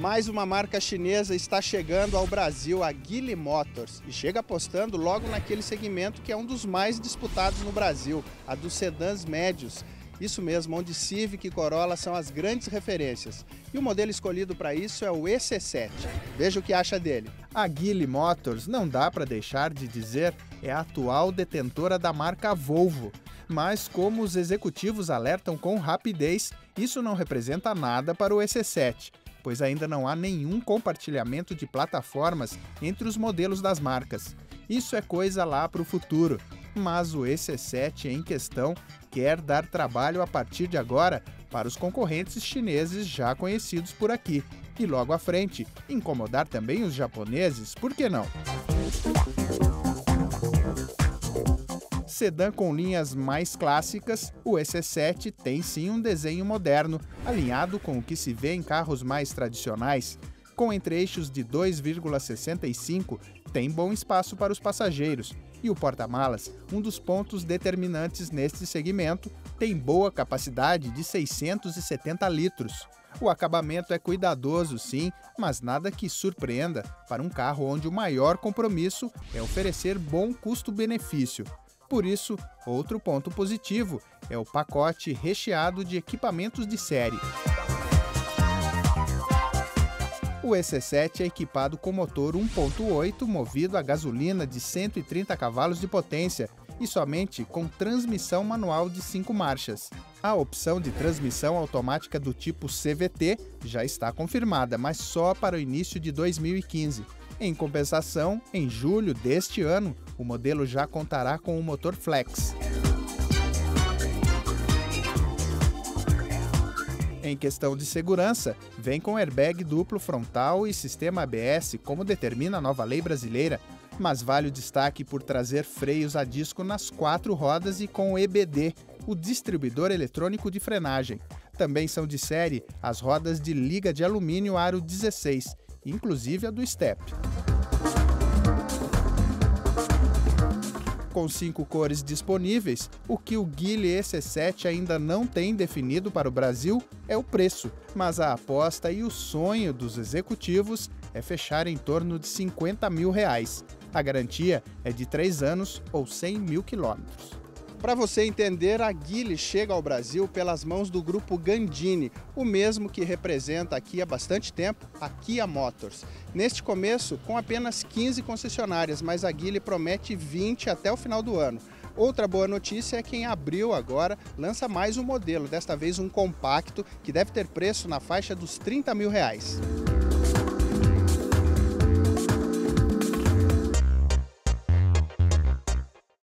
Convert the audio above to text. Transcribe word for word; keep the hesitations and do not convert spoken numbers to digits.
Mais uma marca chinesa está chegando ao Brasil, a Geely Motors, e chega apostando logo naquele segmento que é um dos mais disputados no Brasil, a dos sedãs médios. Isso mesmo, onde Civic e Corolla são as grandes referências. E o modelo escolhido para isso é o E C sete. Veja o que acha dele. A Geely Motors, não dá para deixar de dizer, é a atual detentora da marca Volvo. Mas como os executivos alertam com rapidez, isso não representa nada para o E C sete, pois ainda não há nenhum compartilhamento de plataformas entre os modelos das marcas. Isso é coisa lá para o futuro. Mas o E C sete em questão quer dar trabalho a partir de agora para os concorrentes chineses já conhecidos por aqui. E logo à frente, incomodar também os japoneses, por que não? Sedã com linhas mais clássicas, o E C sete tem sim um desenho moderno, alinhado com o que se vê em carros mais tradicionais. Com entre-eixos de dois vírgula sessenta e cinco, tem bom espaço para os passageiros. E o porta-malas, um dos pontos determinantes neste segmento, tem boa capacidade de seiscentos e setenta litros. O acabamento é cuidadoso, sim, mas nada que surpreenda para um carro onde o maior compromisso é oferecer bom custo-benefício. Por isso, outro ponto positivo é o pacote recheado de equipamentos de série. O E C sete é equipado com motor um ponto oito movido a gasolina de cento e trinta cavalos de potência e somente com transmissão manual de cinco marchas. A opção de transmissão automática do tipo C V T já está confirmada, mas só para o início de dois mil e quinze. Em compensação, em julho deste ano, o modelo já contará com o motor Flex. Em questão de segurança, vem com airbag duplo frontal e sistema A B S, como determina a nova lei brasileira, mas vale o destaque por trazer freios a disco nas quatro rodas e com E B D, o distribuidor eletrônico de frenagem. Também são de série as rodas de liga de alumínio aro dezesseis, inclusive a do step. Com cinco cores disponíveis, o que o Geely E C sete ainda não tem definido para o Brasil é o preço, mas a aposta e o sonho dos executivos é fechar em torno de cinquenta mil reais. A garantia é de três anos ou cem mil quilômetros. Para você entender, a Geely chega ao Brasil pelas mãos do grupo Gandini, o mesmo que representa aqui há bastante tempo a Kia Motors. Neste começo, com apenas quinze concessionárias, mas a Geely promete vinte até o final do ano. Outra boa notícia é que em abril agora lança mais um modelo, desta vez um compacto, que deve ter preço na faixa dos trinta mil reais.